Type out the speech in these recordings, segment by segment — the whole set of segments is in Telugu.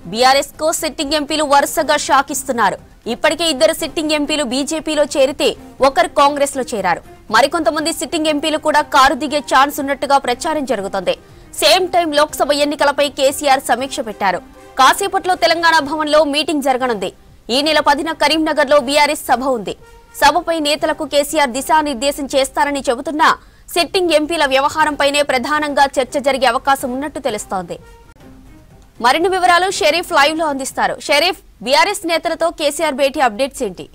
బీఆర్ఎస్ కు సిట్టింగ్ ఎంపీలు వరుసగా షాక్ ఇస్తున్నారు. ఇప్పటికే ఇద్దరు సిట్టింగ్ ఎంపీలు బీజేపీలో చేరితే ఒకరు కాంగ్రెస్ లో చేరారు. మరికొంతమంది సిట్టింగ్ ఎంపీలు కూడా కారు దిగే ఛాన్స్ ఉన్నట్టుగా ప్రచారం జరుగుతోంది. సేమ్ టైం లోక్సభ ఎన్నికలపై కేసీఆర్ సమీక్ష పెట్టారు. కాసేపట్లో తెలంగాణ భవన్ లో మీటింగ్ జరగనుంది. ఈ నెల 10న కరీంనగర్ లో బీఆర్ఎస్ సభ ఉంది. సభపై నేతలకు కేసీఆర్ దిశానిర్దేశం చేస్తారని చెబుతున్నా సిట్టింగ్ ఎంపీల వ్యవహారంపైనే ప్రధానంగా చర్చ జరిగే అవకాశం ఉన్నట్టు తెలుస్తోంది. మరిన్ని వివరాలు షరీఫ్ లైవ్ లో అందిస్తారు. షరీఫ్, బీఆర్ఎస్ నేతలతో కేసీఆర్ భేటీ అప్డేట్స్ ఏంటి?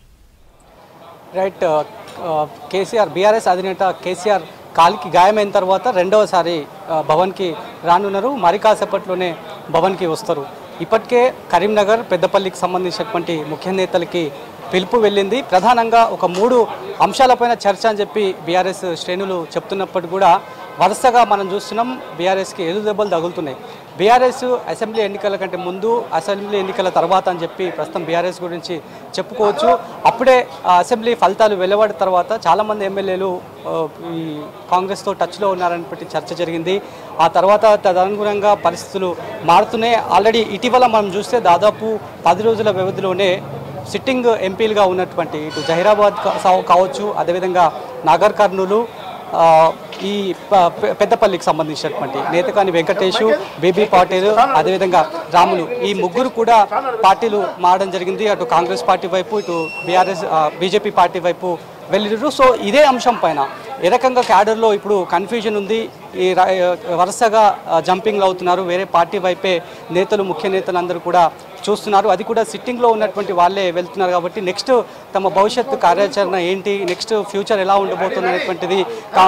రైట్, కేసీఆర్ బీఆర్ఎస్ అధినేత కేసీఆర్ కాలికి గాయమైన తర్వాత రెండవసారి భవన్కి రానున్నారు. మరి కాసేపట్లోనే భవన్కి వస్తారు. ఇప్పటికే కరీంనగర్, పెద్దపల్లికి సంబంధించినటువంటి ముఖ్య నేతలకి పిలుపు వెళ్ళింది. ప్రధానంగా ఒక 3 అంశాలపైన చర్చ అని చెప్పి బీఆర్ఎస్ శ్రేణులు చెప్తున్నప్పటికీ కూడా వరుసగా మనం చూస్తున్నాం బీఆర్ఎస్కి ఎదురు దెబ్బలు తగులుతున్నాయి. బీఆర్ఎస్ అసెంబ్లీ ఎన్నికల కంటే ముందు, అసెంబ్లీ ఎన్నికల తర్వాత అని చెప్పి ప్రస్తుతం బీఆర్ఎస్ గురించి చెప్పుకోవచ్చు. అప్పుడే అసెంబ్లీ ఫలితాలు వెలువడిన తర్వాత చాలామంది ఎమ్మెల్యేలు ఈ కాంగ్రెస్తో టచ్లో ఉన్నారని చర్చ జరిగింది. ఆ తర్వాత తదనుగుణంగా పరిస్థితులు మారుతున్నాయి. ఆల్రెడీ ఇటీవల మనం చూస్తే దాదాపు 10 రోజుల వ్యవధిలోనే సిట్టింగ్ ఎంపీలుగా ఉన్నటువంటి ఇటు జహీరాబాద్ కావచ్చు, అదేవిధంగా నాగర్ కర్నూలు, ఈ పెద్దపల్లికి సంబంధించినటువంటి నేతకాని వెంకటేషు, బీబీ పాటిల్, అదేవిధంగా రాములు, ఈ ముగ్గురు కూడా పార్టీలు మారడం జరిగింది. అటు కాంగ్రెస్ పార్టీ వైపు, ఇటు బీజేపీ పార్టీ వైపు వెళ్ళిరు. సో ఇదే అంశం పైన ఏ రకంగా క్యాడర్లో ఇప్పుడు కన్ఫ్యూజన్ ఉంది. ఈ వరుసగా జంపింగ్లు అవుతున్నారు. వేరే పార్టీ వైపే నేతలు, ముఖ్య నేతలు అందరూ కూడా చూస్తున్నారు. అది కూడా సిట్టింగ్లో ఉన్నటువంటి వాళ్ళే వెళ్తున్నారు. కాబట్టి నెక్స్ట్ తమ భవిష్యత్తు కార్యాచరణ ఏంటి, నెక్స్ట్ ఫ్యూచర్ ఎలా ఉండబోతుంది అనేటువంటిది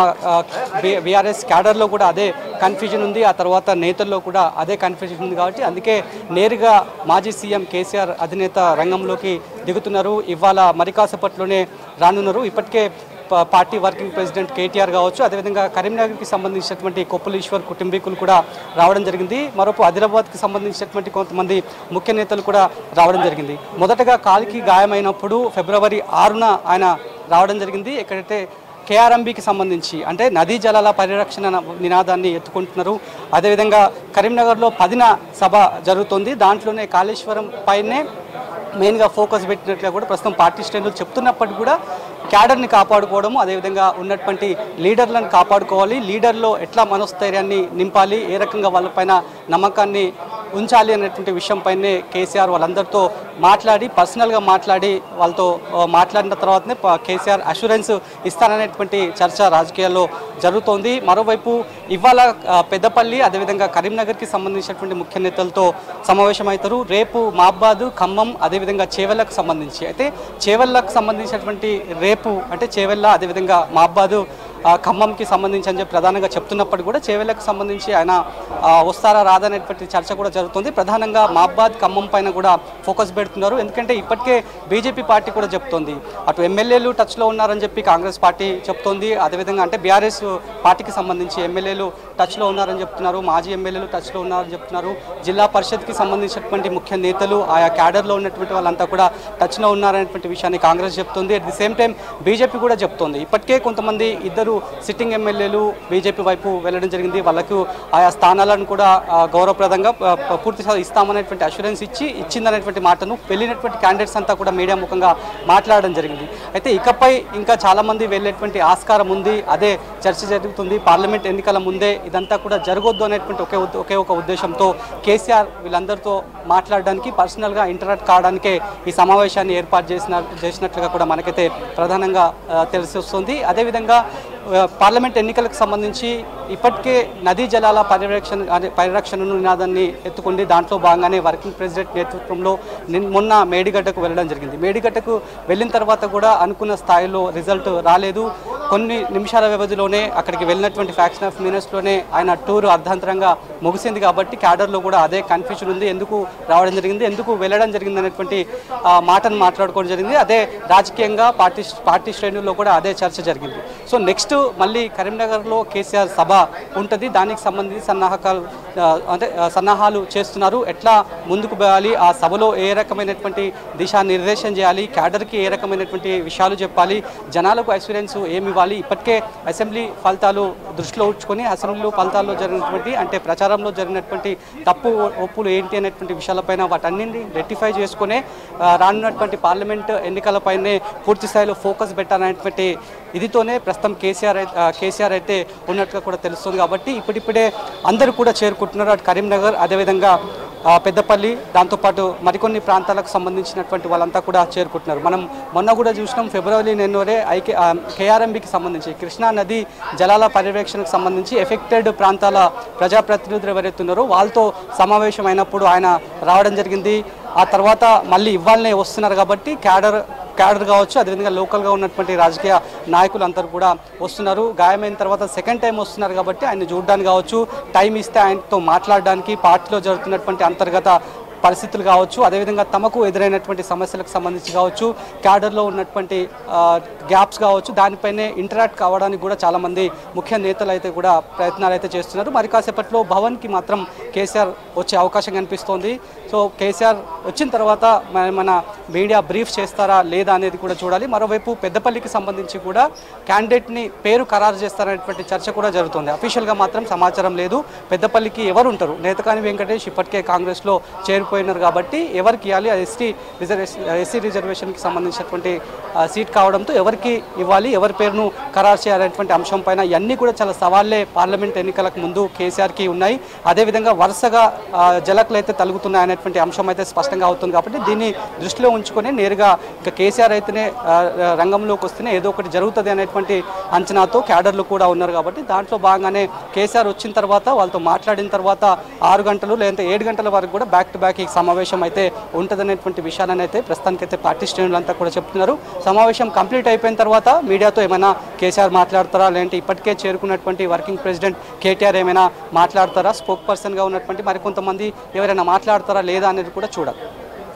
బీఆర్ఎస్ క్యాడర్లో కూడా అదే కన్ఫ్యూజన్ ఉంది. ఆ తర్వాత నేతల్లో కూడా అదే కన్ఫ్యూజన్ ఉంది. కాబట్టి అందుకే నేరుగా మాజీ సీఎం కేసీఆర్ అధినేత రంగంలోకి దిగుతున్నారు. ఇవాళ మరి కాసేపట్లోనే రానున్నారు. ఇప్పటికే పార్టీ వర్కింగ్ ప్రెసిడెంట్ కేటీఆర్ కావచ్చు, అదేవిధంగా కరీంనగర్కి సంబంధించినటువంటి కొప్పులీశ్వర్ కుటుంబీకులు కూడా రావడం జరిగింది. మరోపు ఆదిలాబాద్కి సంబంధించినటువంటి కొంతమంది ముఖ్య నేతలు కూడా రావడం జరిగింది. మొదటగా కాలికి గాయమైనప్పుడు ఫిబ్రవరి 6న ఆయన రావడం జరిగింది. ఎక్కడైతే కేఆర్ఎంబీకి సంబంధించి అంటే నదీ జలాల పరిరక్షణ నినాదాన్ని ఎత్తుకుంటున్నారు. అదేవిధంగా కరీంనగర్లో 10న సభ జరుగుతుంది. దాంట్లోనే కాళేశ్వరం పైనే మెయిన్గా ఫోకస్ పెట్టినట్లుగా కూడా ప్రస్తుతం పార్టీ శ్రేణులు చెప్తున్నప్పటికీ కూడా క్యాడర్ని కాపాడుకోవడము, అదేవిధంగా ఉన్నటువంటి లీడర్లను కాపాడుకోవాలి, లీడర్లో ఎట్లా మనోస్థైర్యాన్ని నింపాలి, ఏ రకంగా వాళ్ళపైన నమ్మకాన్ని ఉంచాలి అనేటువంటి విషయంపైనే కేసీఆర్ వాళ్ళందరితో మాట్లాడి, పర్సనల్గా మాట్లాడి వాళ్ళతో మాట్లాడిన తర్వాతనే కేసీఆర్ అష్యూరెన్స్ ఇస్తారనేటువంటి చర్చ రాజకీయాల్లో జరుగుతోంది. మరోవైపు ఇవాళ పెద్దపల్లి, అదేవిధంగా కరీంనగర్కి సంబంధించినటువంటి ముఖ్య నేతలతో సమావేశమవుతారు. రేపు మహబాద్, ఖమ్మం, అదేవిధంగా చేవెళ్లకు సంబంధించి అయితే చేవెళ్లకు సంబంధించినటువంటి రేపు అంటే చేవెళ్ల, అదేవిధంగా మహబాద్, ఖమ్మంకి సంబంధించి అని చెప్పి ప్రధానంగా చెప్తున్నప్పటికీ కూడా చేవెళ్లకు సంబంధించి ఆయన వస్తారా రాదనేటువంటి చర్చ కూడా జరుగుతుంది. ప్రధానంగా మహబాద్, ఖమ్మం పైన కూడా ఫోకస్ పెడుతున్నారు. ఎందుకంటే ఇప్పటికే బీజేపీ పార్టీ కూడా చెప్తోంది, అటు ఎమ్మెల్యేలు టచ్లో ఉన్నారని చెప్పి కాంగ్రెస్ పార్టీ చెప్తోంది. అదేవిధంగా అంటే బీఆర్ఎస్ పార్టీకి సంబంధించి ఎమ్మెల్యేలు టచ్లో ఉన్నారని చెప్తున్నారు, మాజీ ఎమ్మెల్యేలు టచ్లో ఉన్నారని చెప్తున్నారు. జిల్లా పరిషత్కి సంబంధించినటువంటి ముఖ్య నేతలు, ఆయా క్యాడర్లో ఉన్నటువంటి వాళ్ళంతా కూడా టచ్లో ఉన్నారనేటువంటి విషయాన్ని కాంగ్రెస్ చెప్తుంది. At the same time BJP కూడా చెప్తోంది. ఇప్పటికే కొంతమంది ఇద్దరు సిట్టింగ్ ఎమ్మెల్యేలు బీజేపీ వైపు వెళ్ళడం జరిగింది. వాళ్ళకు ఆయా స్థానాలను కూడా గౌరవప్రదంగా పూర్తిగా ఇస్తామనేటువంటి అష్యూరెన్స్ ఇచ్చిందనేటువంటి మాటను వెళ్ళినటువంటి క్యాండిడేట్స్ అంతా కూడా మీడియా ముఖంగా మాట్లాడడం జరిగింది. అయితే ఇకపై ఇంకా చాలామంది వెళ్ళేటువంటి ఆస్కారం ఉంది. అదే చర్చ జరుగుతుంది. పార్లమెంట్ ఎన్నికల ముందే ఇదంతా కూడా జరగొద్దు అనేటువంటి ఒకే ఒక ఉద్దేశంతో కేసీఆర్ వీళ్ళందరితో మాట్లాడడానికి, పర్సనల్గా ఇంటరాక్ట్ కావడానికే ఈ సమావేశాన్ని ఏర్పాటు చేసినట్లుగా కూడా మనకైతే ప్రధానంగా తెలిసి వస్తుంది. అదేవిధంగా పార్లమెంట్ ఎన్నికలకు సంబంధించి ఇప్పటికే నదీ జలాల పరిరక్షణను నినాదాన్ని ఎత్తుకుంది. దాంట్లో భాగంగానే వర్కింగ్ ప్రెసిడెంట్ నేతృత్వంలో మొన్న మేడిగడ్డకు వెళ్ళడం జరిగింది. మేడిగడ్డకు వెళ్ళిన తర్వాత కూడా అనుకున్న స్థాయిలో రిజల్ట్ రాలేదు. కొన్ని నిమిషాల వ్యవధిలోనే అక్కడికి వెళ్ళినటువంటి ఫ్యాక్షన్ ఆఫ్ మినిట్స్లోనే ఆయన టూర్ అర్ధాంతరంగా ముగిసింది. కాబట్టి క్యాడర్లో కూడా అదే కన్ఫ్యూజన్ ఉంది. ఎందుకు రావడం జరిగింది, ఎందుకు వెళ్ళడం జరిగింది అనేటువంటి మాటను మాట్లాడుకోవడం జరిగింది. అదే రాజకీయంగా పార్టీ శ్రేణుల్లో కూడా అదే చర్చ జరిగింది. సో నెక్స్ట్ మళ్ళీ కరీంనగర్లో కేసీఆర్ సభ ఉంటుంది. దానికి సంబంధించి సన్నాహాలు చేస్తున్నారు. ఎట్లా ముందుకు పోవాలి, ఆ సభలో ఏ రకమైనటువంటి దిశానిర్దేశం చేయాలి, క్యాడర్కి ఏ రకమైనటువంటి విషయాలు చెప్పాలి, జనాలకు అష్యూరెన్స్ ఏమి ఇవ్వాలి. ఇప్పటికే అసెంబ్లీ ఫలితాలు దృష్టిలో ఉంచుకొని అసెంబ్లీ ఫలితాల్లో జరిగినటువంటి అంటే ప్రచారంలో జరిగినటువంటి తప్పు ఒప్పులు ఏంటి అనేటువంటి విషయాలపైన వాటన్నింటినీ రెక్టిఫై చేసుకునే రానున్నటువంటి పార్లమెంట్ ఎన్నికలపైనే పూర్తి స్థాయిలో ఫోకస్ పెట్టాలనేటువంటి ఇదితోనే ప్రస్తుతం కేసీఆర్ అయితే ఉన్నట్టుగా కూడా తెలుస్తుంది. కాబట్టి ఇప్పుడిప్పుడే అందరూ కూడా చేరుకుంటున్నారు. అటు కరీంనగర్, అదేవిధంగా పెద్దపల్లి, దాంతోపాటు మరికొన్ని ప్రాంతాలకు సంబంధించినటువంటి వాళ్ళంతా కూడా చేరుకుంటున్నారు. మనం మొన్న కూడా చూసినాం, ఫిబ్రవరి నెలలోనే కేఆర్ఎంబికి సంబంధించి కృష్ణా నది జలాల పర్యవేక్షణకు సంబంధించి ఎఫెక్టెడ్ ప్రాంతాల ప్రజాప్రతినిధులు ఎవరైతే ఉన్నారో వాళ్ళతో సమావేశం అయినప్పుడు ఆయన రావడం జరిగింది. ఆ తర్వాత మళ్ళీ ఇవ్వాలనే వస్తున్నారు కాబట్టి క్యాడర్ కావచ్చు, అదేవిధంగా లోకల్గా ఉన్నటువంటి రాజకీయ నాయకులు అందరూ కూడా వస్తున్నారు. గాయమైన తర్వాత సెకండ్ టైం వస్తున్నారు కాబట్టి ఆయన చూడడానికి కావచ్చు, టైం ఇస్తే ఆయనతో మాట్లాడడానికి, పార్టీలో జరుగుతున్నటువంటి అంతర్గత పరిస్థితులు కావచ్చు, అదేవిధంగా తమకు ఎదురైనటువంటి సమస్యలకు సంబంధించి కావచ్చు, క్యాడర్లో ఉన్నటువంటి గ్యాప్స్ కావచ్చు, దానిపైనే ఇంటరాక్ట్ కావడానికి కూడా చాలామంది ముఖ్య నేతలు అయితే కూడా ప్రయత్నాలు అయితే చేస్తున్నారు. మరి కాసేపట్లో భవన్కి మాత్రం కేసీఆర్ వచ్చే అవకాశం కనిపిస్తోంది. సో కేసీఆర్ వచ్చిన తర్వాత మన మీడియా బ్రీఫ్ చేస్తారా లేదా అనేది కూడా చూడాలి. మరోవైపు పెద్దపల్లికి సంబంధించి కూడా క్యాండిడేట్ని పేరు ఖరారు చేస్తారనేటువంటి చర్చ కూడా జరుగుతుంది. అఫీషియల్గా మాత్రం సమాచారం లేదు. పెద్దపల్లికి ఎవరు ఉంటారు? నేతకాని వెంకటేష్ ఇప్పటికే కాంగ్రెస్లో చేరిపోయినారు కాబట్టి ఎవరికి ఇవ్వాలి, ఎస్సీ రిజర్వేషన్కి సంబంధించినటువంటి సీట్ కావడంతో ఎవరికి ఇవ్వాలి, ఎవరి పేరును ఖరారు చేయాలనేటువంటి అంశం పైన ఇవన్నీ కూడా చాలా సవాళ్లే పార్లమెంట్ ఎన్నికలకు ముందు కేసీఆర్కి ఉన్నాయి. అదేవిధంగా వరుసగా జలకులు అయితే తలుగుతున్నాయనేటువంటి అంశం అయితే స్పష్టంగా అవుతుంది. కాబట్టి దీన్ని దృష్టిలో ఉంచుకొని నేరుగా ఇక కేసీఆర్ అయితేనే రంగంలోకి వస్తేనే ఏదో ఒకటి జరుగుతుంది అనేటువంటి అంచనాతో క్యాడర్లు కూడా ఉన్నారు. కాబట్టి దాంట్లో భాగంగానే కేసీఆర్ వచ్చిన తర్వాత వాళ్ళతో మాట్లాడిన తర్వాత 6 గంటలు లేదంటే 7 గంటల వరకు కూడా బ్యాక్ టు బ్యాక్ ఈ సమావేశం అయితే ఉంటుందనేటువంటి విషయాన్ని అయితే ప్రస్తుతానికైతే పార్టీ శ్రేణులంతా కూడా చెప్తున్నారు. సమావేశం కంప్లీట్ అయిపోయిన తర్వాత మీడియాతో ఏమైనా కేసీఆర్ మాట్లాడతారా, లేదంటే ఇప్పటికే చేరుకున్నటువంటి వర్కింగ్ ప్రెసిడెంట్ కేటీఆర్ ఏమైనా మాట్లాడతారా, స్పోక్ పర్సన్గా ఉన్నటువంటి మరికొంతమంది ఎవరైనా మాట్లాడతారా లేదా అనేది కూడా చూడాలి.